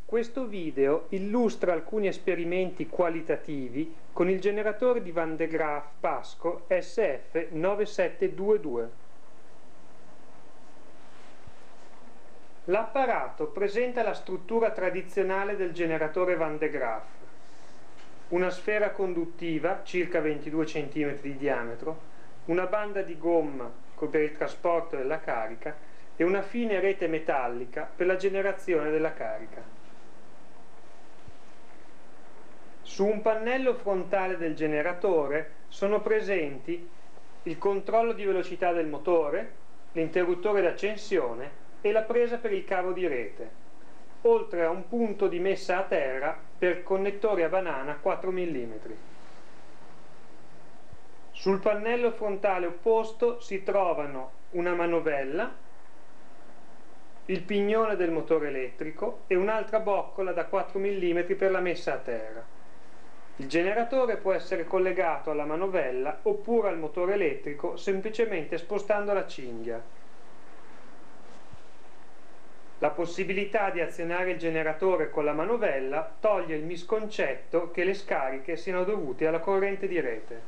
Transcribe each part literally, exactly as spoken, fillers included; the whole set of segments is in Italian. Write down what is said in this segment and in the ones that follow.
Questo video illustra alcuni esperimenti qualitativi con il generatore di Van de Graaff Pasco S F nove sette due due. L'apparato presenta la struttura tradizionale del generatore Van de Graaff: una sfera conduttiva circa ventidue centimetri di diametro, una banda di gomma per il trasporto della carica e una fine rete metallica per la generazione della carica. Su un pannello frontale del generatore sono presenti il controllo di velocità del motore, l'interruttore d'accensione e la presa per il cavo di rete, oltre a un punto di messa a terra per connettore a banana quattro millimetri. Sul pannello frontale opposto si trovano una manovella, il pignone del motore elettrico e un'altra boccola da quattro millimetri per la messa a terra. Il generatore può essere collegato alla manovella oppure al motore elettrico semplicemente spostando la cinghia. La possibilità di azionare il generatore con la manovella toglie il misconcetto che le scariche siano dovute alla corrente di rete.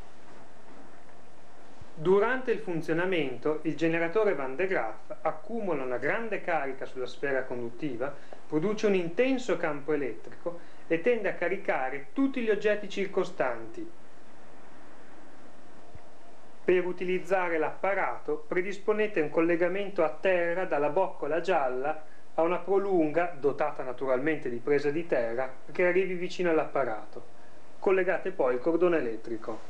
Durante il funzionamento, il generatore Van de Graaff accumula una grande carica sulla sfera conduttiva, produce un intenso campo elettrico e tende a caricare tutti gli oggetti circostanti. Per utilizzare l'apparato predisponete un collegamento a terra dalla boccola gialla a una prolunga, dotata naturalmente di presa di terra, che arrivi vicino all'apparato. Collegate poi il cordone elettrico.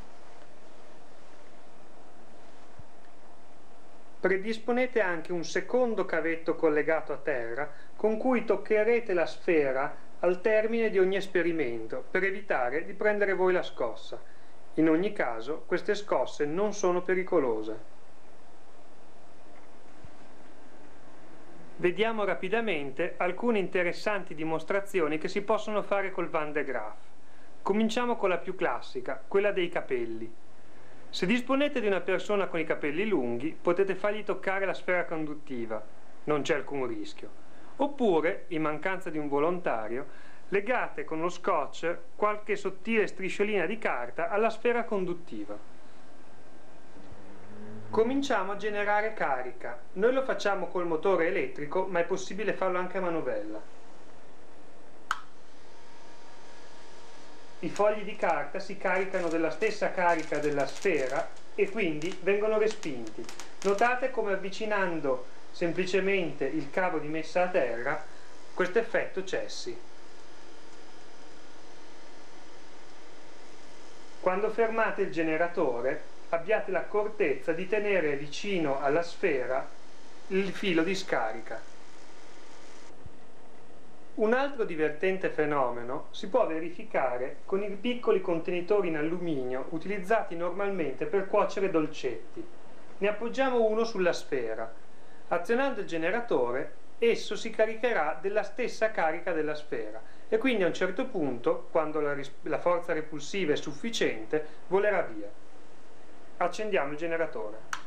Predisponete anche un secondo cavetto collegato a terra con cui toccherete la sfera al termine di ogni esperimento per evitare di prendere voi la scossa. In ogni caso, queste scosse non sono pericolose. Vediamo rapidamente alcune interessanti dimostrazioni che si possono fare col Van de Graaff. Cominciamo con la più classica, quella dei capelli. Se disponete di una persona con i capelli lunghi, potete fargli toccare la sfera conduttiva, non c'è alcun rischio. Oppure, in mancanza di un volontario, legate con lo scotch qualche sottile strisciolina di carta alla sfera conduttiva. Cominciamo a generare carica. Noi lo facciamo col motore elettrico, ma è possibile farlo anche a manovella. I fogli di carta si caricano della stessa carica della sfera e quindi vengono respinti. Notate come avvicinando semplicemente il cavo di messa a terra questo effetto cessi. Quando fermate il generatore abbiate l'accortezza di tenere vicino alla sfera il filo di scarica. Un altro divertente fenomeno si può verificare con i piccoli contenitori in alluminio utilizzati normalmente per cuocere dolcetti. Ne appoggiamo uno sulla sfera. Azionando il generatore, esso si caricherà della stessa carica della sfera e quindi a un certo punto, quando la, la forza repulsiva è sufficiente, volerà via. Accendiamo il generatore.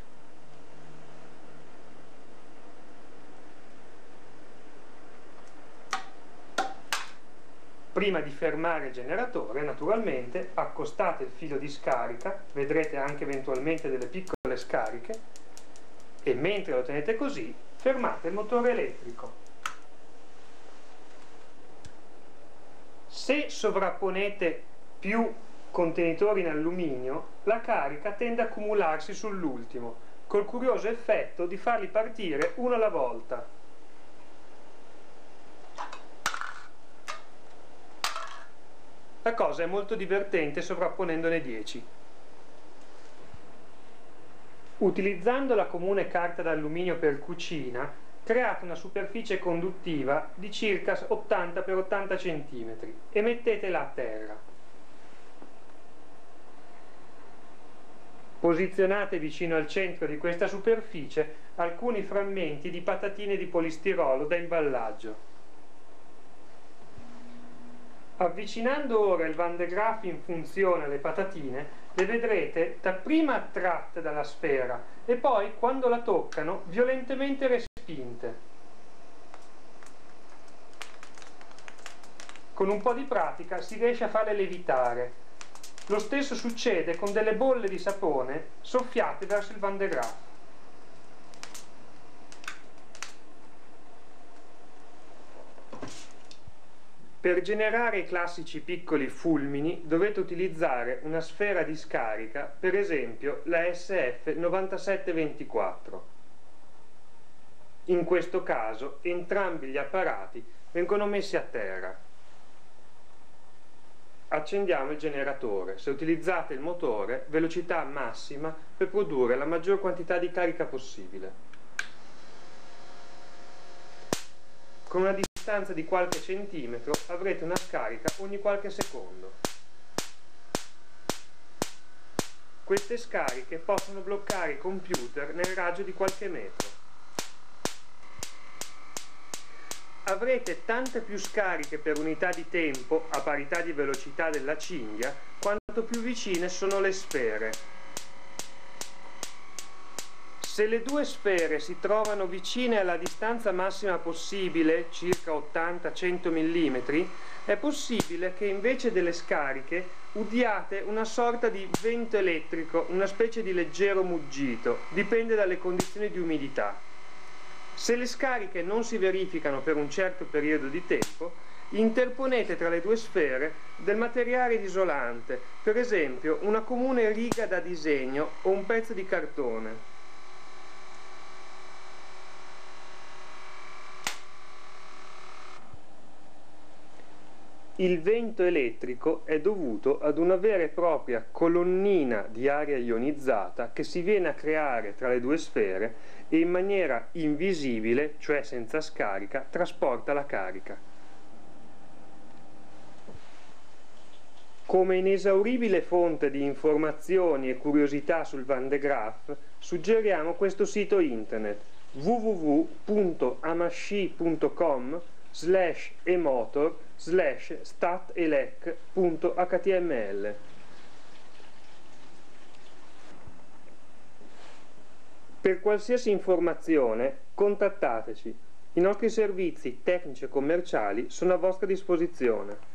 Prima di fermare il generatore, naturalmente, accostate il filo di scarica, vedrete anche eventualmente delle piccole scariche, e mentre lo tenete così, fermate il motore elettrico. Se sovrapponete più contenitori in alluminio, la carica tende a accumularsi sull'ultimo, col curioso effetto di farli partire uno alla volta. La cosa è molto divertente sovrapponendone dieci. Utilizzando la comune carta d'alluminio per cucina, create una superficie conduttiva di circa ottanta per ottanta centimetri e mettetela a terra. Posizionate vicino al centro di questa superficie alcuni frammenti di patatine di polistirolo da imballaggio. Avvicinando ora il Van de Graaff in funzione alle patatine, le vedrete dapprima attratte dalla sfera e poi, quando la toccano, violentemente respinte. con un po' di pratica si riesce a farle levitare. Lo stesso succede con delle bolle di sapone soffiate verso il Van de Graaff. Per generare i classici piccoli fulmini dovete utilizzare una sfera di scarica, per esempio la S F novantasette ventiquattro. In questo caso entrambi gli apparati vengono messi a terra. Accendiamo il generatore. Se utilizzate il motore, velocità massima per produrre la maggior quantità di carica possibile. Con una distanza di qualche centimetro avrete una scarica ogni qualche secondo. Queste scariche possono bloccare i computer nel raggio di qualche metro. Avrete tante più scariche per unità di tempo a parità di velocità della cinghia quanto più vicine sono le sfere. Se le due sfere si trovano vicine alla distanza massima possibile, circa ottanta cento millimetri, è possibile che invece delle scariche udiate una sorta di vento elettrico, una specie di leggero muggito, dipende dalle condizioni di umidità. Se le scariche non si verificano per un certo periodo di tempo, interponete tra le due sfere del materiale isolante, per esempio una comune riga da disegno o un pezzo di cartone. Il vento elettrico è dovuto ad una vera e propria colonnina di aria ionizzata che si viene a creare tra le due sfere e in maniera invisibile, cioè senza scarica, trasporta la carica. Come inesauribile fonte di informazioni e curiosità sul Van de Graaff, suggeriamo questo sito internet w w w punto amasci punto com slash emotor slash statelec punto h t m l. Per qualsiasi informazione contattateci. I nostri servizi tecnici e commerciali sono a vostra disposizione.